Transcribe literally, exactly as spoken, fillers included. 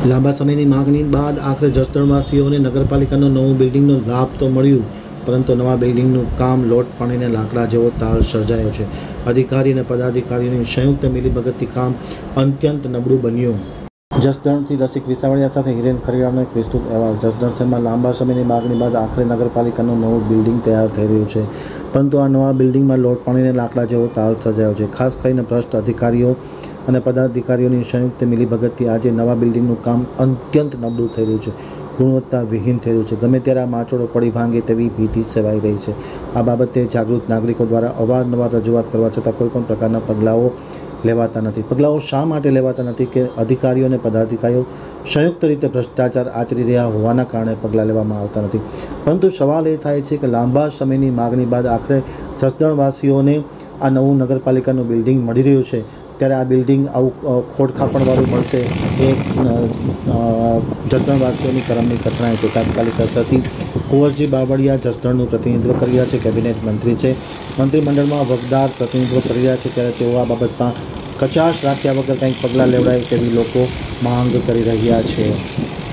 લાંબા સમયની માગણી બાદ આખરે જસદણવાસીઓને નગરપાલિકાનો નવું બિલ્ડિંગનો લાભ તો મળ્યો, પરંતુ નવા બિલ્ડિંગનું કામ લોટ પાણીને લાકડા જેવો તાળ સર્જાયો છે. અધિકારી અને પદાધિકારીઓની સંયુક્ત મિલીભગતથી કામ અત્યંત નબળું બન્યું. જસદણથી રસિક વિસાવડિયા સાથે હિરેન ખરીડાનો એક વિસ્તૃત અહેવાલ. જસદણ શહેરમાં લાંબા સમયની માગણી બાદ આખરે નગરપાલિકાનું નવું બિલ્ડિંગ તૈયાર થઈ રહ્યું છે, પરંતુ આ નવા બિલ્ડિંગમાં લોટ પાણીને લાકડા જેવો તાળ સર્જાયો છે. ખાસ કરીને ભ્રષ્ટ અધિકારીઓ અને પદાધિકારીઓની સંયુક્ત મિલીભગતથી આજે નવા બિલ્ડિંગનું કામ અત્યંત નબળું થઈ રહ્યું છે, ગુણવત્તા વિહીન થઈ રહ્યું છે. ગમે ત્યારે આ માચોડો પડી ભાંગે તેવી ભીતિ સેવાઈ રહી છે. આ બાબતે જાગૃત નાગરિકો દ્વારા અવારનવાર રજૂઆત કરવા છતાં કોઈ પણ પ્રકારના પગલાઓ લેવાતા નથી. પગલાઓ શા માટે લેવાતા નથી કે અધિકારીઓ અને પદાધિકારીઓ સંયુક્ત રીતે ભ્રષ્ટાચાર આચરી રહ્યા હોવાના કારણે પગલાં લેવામાં આવતા નથી. પરંતુ સવાલ એ થાય છે કે લાંબા સમયની માગણી બાદ આખરે જસદણવાસીઓને આ નવું નગરપાલિકાનું બિલ્ડિંગ મળી રહ્યું છે, ત્યારે આ બિલ્ડિંગ આવું ખોડખાપણવાળું મળશે એ જસદણવાસીઓની કરમની કથનાય છે. તાત્કાલિક અસરથી કુંવરજી બાવળિયા જસદણનું પ્રતિનિધિત્વ કરી રહ્યા છે, કેબિનેટ મંત્રી છે, મંત્રીમંડળમાં વગદાર પ્રતિનિધિત્વ કરી રહ્યા છે, ત્યારે તેઓ આ બાબતમાં કચાશ રાખ્યા વગર કંઈક પગલાં લેવડાય તેવી લોકો માંગ કરી રહ્યા છે.